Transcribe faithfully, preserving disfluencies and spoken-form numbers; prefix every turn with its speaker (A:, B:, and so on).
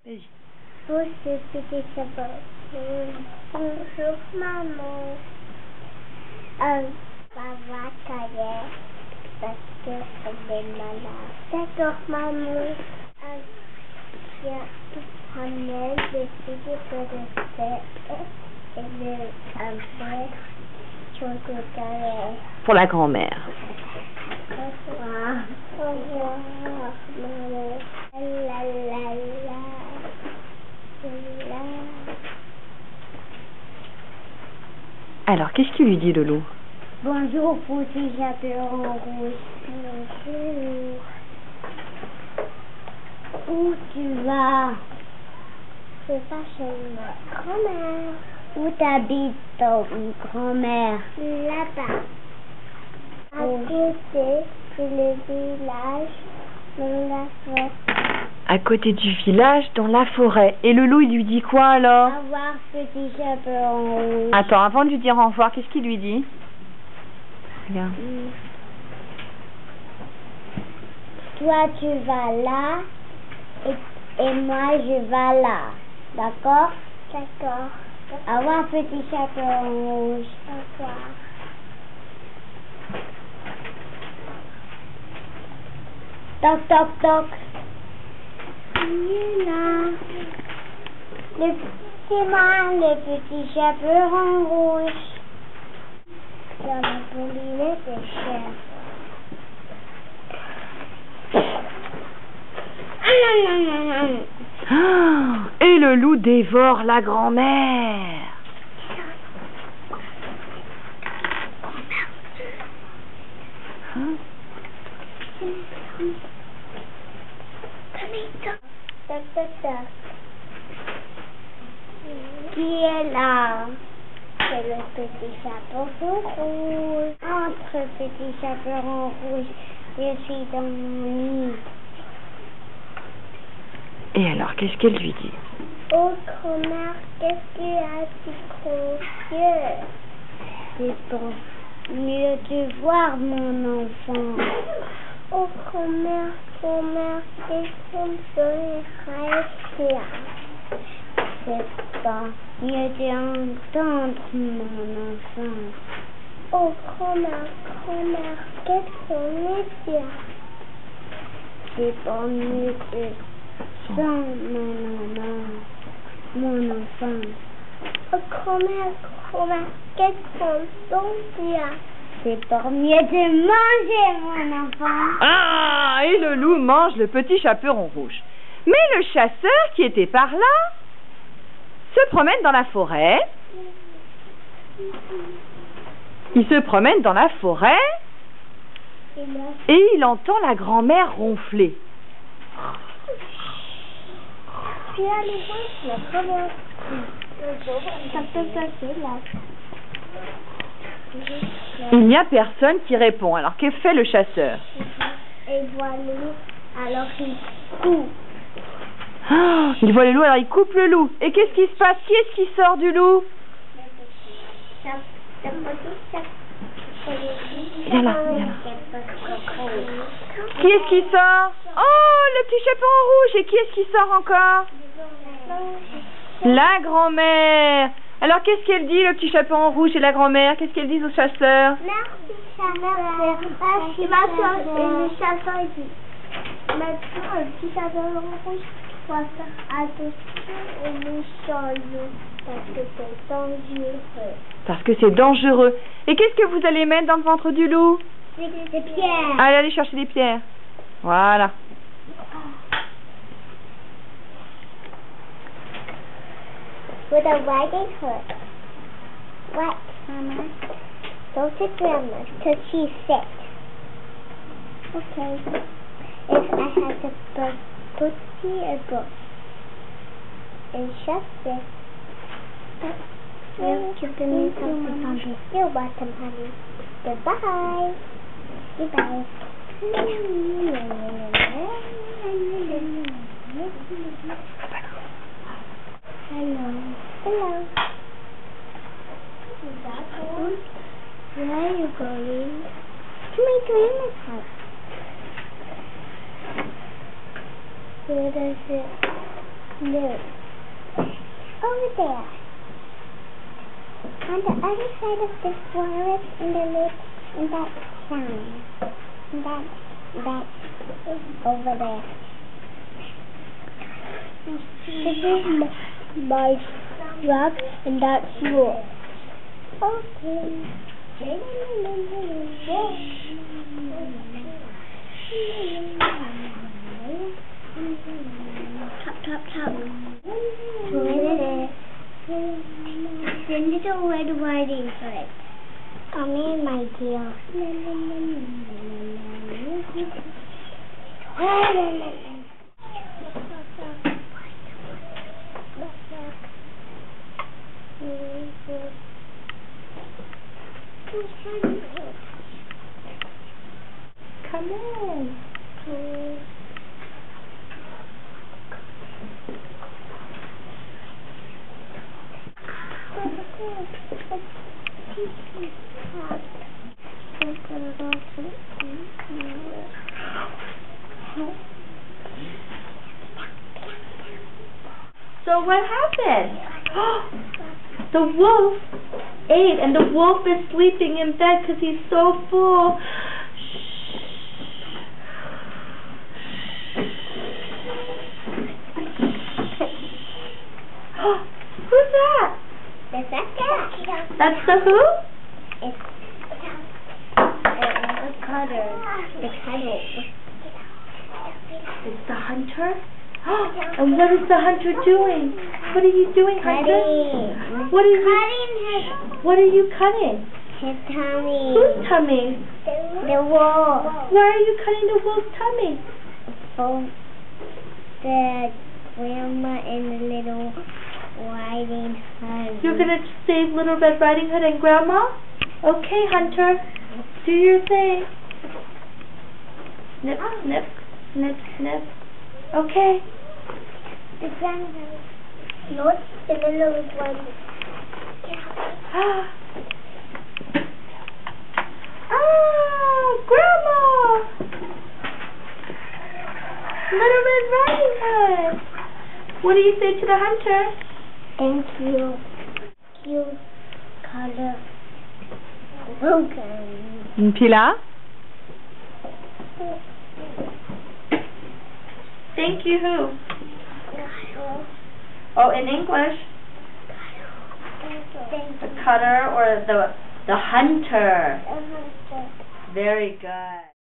A: Vas-y.
B: Pour ce petit chapeau. Bonjour maman. Euh, papa cahier parce qu'elle est malade. D'accord maman. Euh, viens ramener le petit peu de fête et le un peu chocolat.
A: Pour la grand-mère.
B: Au revoir. Au revoir maman. La la la.
A: Alors, qu'est-ce qu'il lui dit, le loup?
B: Bonjour, petit chaperon rouge. Bonjour. Où tu vas? Je vais chez ma grand-mère. Où t'habites ton grand-mère? Là-bas. À côté, c'est le village dans la forêt.
A: À côté du village, dans la forêt. Et le loup, il lui dit quoi, alors?
B: Au revoir, petit chaperon rouge.
A: Attends, avant de lui dire au revoir, qu'est-ce qu'il lui dit? Regarde.
B: Mm. Toi, tu vas là, et, et moi, je vais là. D'accord? D'accord. Au revoir, petit chaperon rouge. Au revoir. Toc, toc, toc. Il est là. Le, c'est moi, le petit chaperon rouge. Dans la poulinette de chef.
A: Et le loup dévore la grand-mère. Hein?
B: Toc, toc, toc. Qui est là? C'est le petit chaperon rouge. Entre, petit chaperon rouge. Je suis dans mon lit.
A: Et alors, qu'est-ce qu'elle lui dit?
B: Oh, grand-mère, qu'est-ce qu'il y a si gros yeux? C'est pour mieux te voir, mon enfant. Oh, grand-mère, grand-mère, qu'est-ce qu'on peut rester? C'est pas mieux t'entendre, mon enfant. Oh, grand-mère, grand-mère, qu'est-ce qu'on est bien? C'est pas mieux te sans mon maman, mon enfant. Oh, grand-mère, grand-mère, qu'est-ce qu'on sent bien? C'est pour mieux de manger, mon enfant.
A: Ah, et le loup mange le petit chaperon rouge. Mais le chasseur qui était par là se promène dans la forêt. Il se promène dans la forêt et il entend la grand-mère ronfler.
B: Puis là, les gens, la grand-mère. Ça peut passer là.
A: Il n'y a personne qui répond. Alors, que fait le chasseur?
B: Et voilà, alors il coupe.
A: Oh, il voit le loup, alors il coupe le loup. Et qu'est-ce qui se passe? Qui est-ce qui sort du loup? Viens là, viens là. Qui est-ce qui sort? Oh, le petit chaperon rouge. Et qui est-ce qui sort encore? La grand-mère. Alors, qu'est-ce qu'elle dit, le petit chaperon rouge et la grand-mère? Qu'est-ce qu'elles disent au chasseur?
B: Merci, chasseur. Merci, ma soeur. Et le chasseur, il dit, maintenant, le petit chaperon rouge doit faire attention aux méchants loups, parce que c'est dangereux.
A: Parce que c'est dangereux. Et qu'est-ce que vous allez mettre dans le ventre du loup?
B: Des pierres.
A: Allez, allez chercher des pierres. Voilà.
B: With a wagging hook. What, Mama? Go to Grandma's, because she's sick. Okay. If I had to put Tootsie a book. And shut this. You're giving me something, honey. You're welcome, honey. Goodbye. Goodbye. Hello. Hello. Is that good? Where are you going? To my grandma's house. Where does it Look. Over there. On the other side of this forest in the lake, in that sign. That, that is over there. This is my rock and that's yours. Okay. Tap, tap, tap. Then there's a red writing for it. Come in, my dear. Come in.
C: So what happened? The wolf ate, and the wolf is sleeping in bed because he's so full. Who's that?
B: That's that.
C: That's the who?
B: It's the cutter. The cutter.
C: It's the hunter? And what is the hunter doing? What are you doing, hunter?
B: Cutting.
C: What are you
B: Cutting his,
C: What are you cutting?
B: his tummy.
C: Whose tummy?
B: The wolf.
C: Why are you cutting the wolf's tummy?
B: For the grandma and the little Riding Hood.
C: You're gonna save Little Red Riding Hood and Grandma? Okay, hunter. Do your thing. Snip, snip, snip, snip. Okay.
B: The grandma. Not the little one.
C: Ah, Grandma! Little Red Riding Hood. What do you say to the hunter?
B: Thank you. You color broken.
A: Puis là?
C: Thank you who? Oh, in English. The cutter or the the hunter. Very good.